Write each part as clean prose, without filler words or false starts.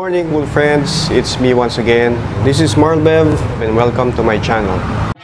morning, cool friends. It's me once again. This is Marlbev and welcome to my channel.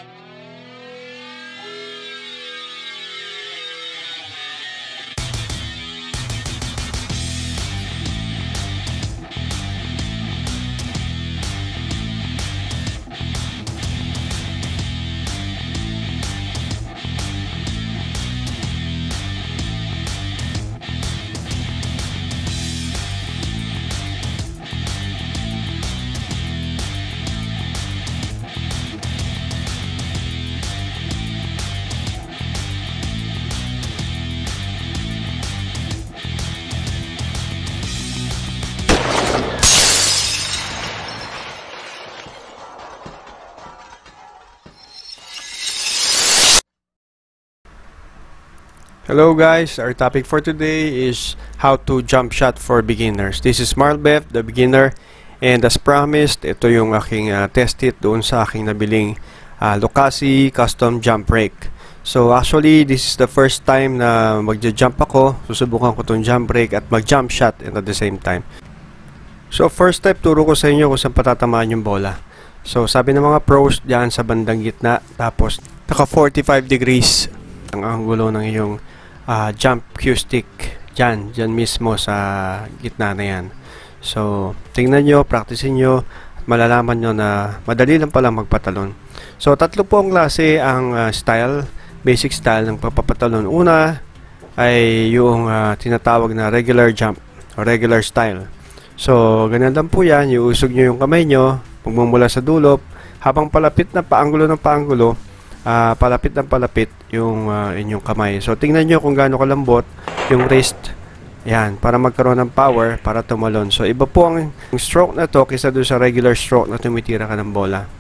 Hello guys, our topic for today is how to jump shot for beginners. This is Marlbev, the beginner, and as promised, ito yung aking test hit doon sa aking nabiling Lucasi custom jump brake. So actually, this is the first time na magja-jump ako. Susubukan ko itong jump brake at mag-jump shot at the same time. So first step, turo ko sa inyo kung saan patatamaan yung bola. So sabi ng mga pros, diyan sa bandang gitna, tapos naka 45 degrees ang anggulo ng iyong jump cue stick dyan mismo sa gitna na yan. So tingnan nyo, practicein nyo at malalaman nyo na madali lang palang magpatalon. So tatlo po ang klase ang style, basic style ng pagpapatalon. Una ay yung tinatawag na regular jump o regular style. So ganyan lang po yan, iusog nyo yung kamay nyo magmumula sa dulo habang palapit na paanggulo ng paanggulo, palapit ng palapit yung inyong kamay. So tingnan nyo kung gaano kalambot yung wrist. Yan, para magkaroon ng power para tumalon. So iba po ang stroke na to kaysa doon sa regular stroke na tumitira ka ng bola.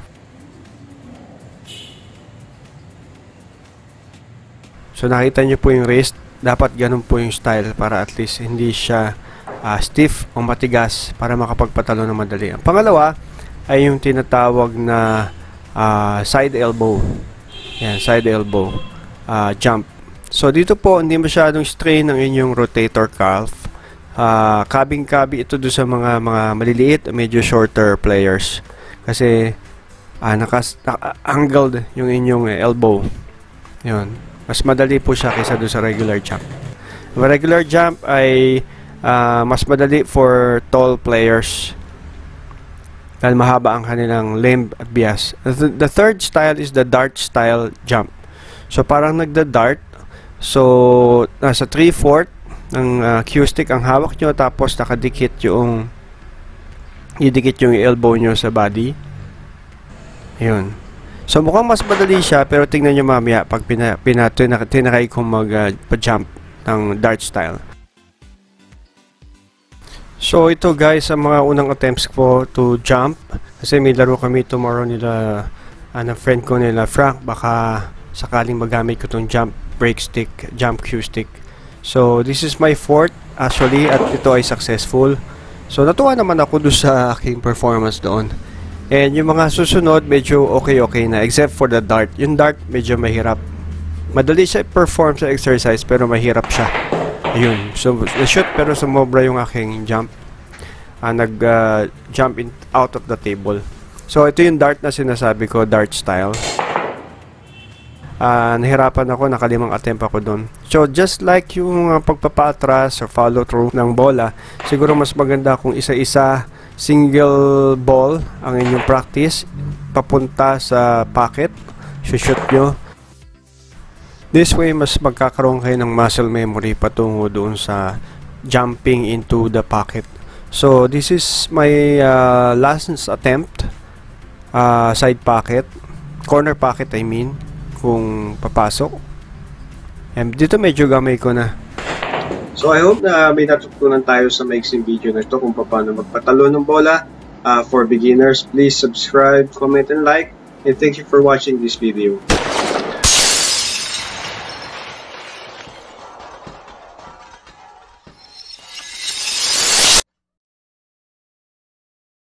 So nakita nyo po yung wrist. Dapat ganun po yung style para at least hindi siya stiff o matigas para makapagpatalo ng madali. Ang pangalawa ay yung tinatawag na side elbow. Yan, side elbow jump. So dito po hindi masyadong strain ang inyong rotator cuff. Kabing-kabi ito do sa mga maliliit, medyo shorter players. Kasi angled yung inyong elbow. Yun. Mas madali po siya kaysa do sa regular jump. Ang regular jump ay mas madali for tall players dahil mahaba ang kanilang limb at bias. The third style is the dart style jump. So parang nagda-dart. So nasa 3/4 ng cue stick ang hawak nyo, tapos nakadikit yung elbow nyo sa body. Yun. So mukhang mas madali siya, pero tingnan nyo mamaya pag tinakay kong mag-jump ng dart style. So ito guys ang mga unang attempts ko to jump, kasi may laro kami tomorrow nila friend ko nila Frank, baka sakaling magamit ko tong jump brake stick, jump cue stick. So this is my fourth actually at ito ay successful. So natuwa naman ako doon sa aking performance doon. And yung mga susunod medyo okay na, except for the dart. Yung dart medyo mahirap. Madali siya perform sa exercise pero mahirap siya. Ayun, so shoot pero sumobra yung aking jump. Jump out of the table. So ito yung dart na sinasabi ko, dart style. Nahirapan ako, nakalimang attempt ako doon. So just like yung pagpapaatras or follow through ng bola, siguro mas maganda kung isa-isa, single ball ang inyong practice papunta sa pocket, shoot nyo. This way, mas magkakaroon kayo ng muscle memory patungo doon sa jumping into the pocket. So, this is my last attempt. Side pocket. Corner pocket, I mean. Kung papasok. And dito medyo gamay ko na. So, I hope na may natutunan tayo sa maiksing video na ito kung paano magpatalo ng bola. For beginners, please subscribe, comment, and like. And thank you for watching this video.